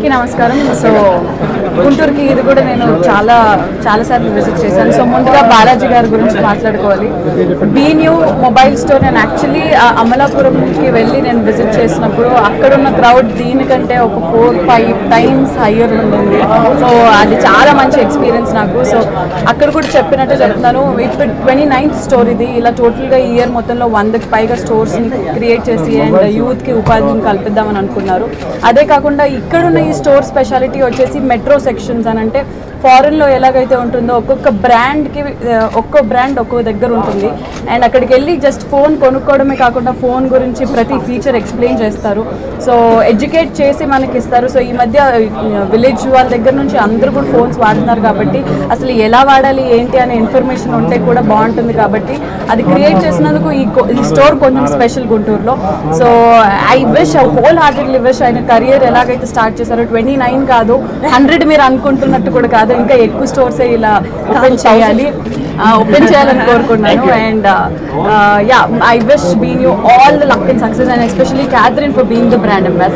అందరికీ నమస్కారం. సో గుంటూరుకి ఇది కూడా నేను చాలా సార్లు విజిట్ చేశాను. సో ముందుగా బాలాజీ గారి గురించి మాట్లాడుకోవాలి. బీ న్యూ మొబైల్ స్టోర్ నేను యాక్చువల్లీ అమలాపురంకి వెళ్ళి నేను విజిట్ చేసినప్పుడు అక్కడున్న క్రౌడ్ దీనికంటే ఒక 4-5 టైమ్స్ హయ్యర్ ఉంటుంది. సో అది చాలా మంచి ఎక్స్పీరియన్స్ నాకు. సో అక్కడ కూడా చెప్పినట్టు చెప్తున్నాను, ఇప్పుడు 29th స్టోర్ ఇది. ఇలా టోటల్గా ఈ ఇయర్ మొత్తంలో 100కి పైగా స్టోర్స్ని క్రియేట్ చేసి అండ్ యూత్కి ఉపాధిని కల్పిద్దామని అనుకున్నారు. అదే కాకుండా ఇక్కడున్న ఈ స్టోర్ స్పెషాలిటీ వచ్చేసి మెట్రో సెక్షన్స్ అని, అంటే ఫారెన్లో ఎలాగైతే ఉంటుందో ఒక్కొక్క బ్రాండ్కి ఒక్కో బ్రాండ్ ఒక్కో దగ్గర ఉంటుంది. అండ్ అక్కడికి వెళ్ళి జస్ట్ ఫోన్ కొనుక్కోవడమే కాకుండా ఫోన్ గురించి ప్రతి ఫీచర్ ఎక్స్ప్లెయిన్ చేస్తారు. సో ఎడ్యుకేట్ చేసి మనకి ఇస్తారు. సో ఈ మధ్య విలేజ్ వాళ్ళ దగ్గర నుంచి అందరూ కూడా ఫోన్స్ వాడుతున్నారు కాబట్టి అసలు ఎలా వాడాలి ఏంటి అనే ఇన్ఫర్మేషన్ ఉంటే కూడా బాగుంటుంది. కాబట్టి అది క్రియేట్ చేసినందుకు ఈ స్టోర్ కొంచెం స్పెషల్ గుంటూరులో. So I wish whole heartedly wish ఆయన కెరియర్ ఎలాగైతే స్టార్ట్ చేశారో 29 కాదు 100 మీరు అనుకుంటున్నట్టు కూడా కాదు, ఇంకా ఎక్కువ స్టోర్స్ ఇలా ఓపెన్ చేయాలని కోరుకున్నాను. And I wish B New all the luck and success and especially Catherine for being the brand ambassador.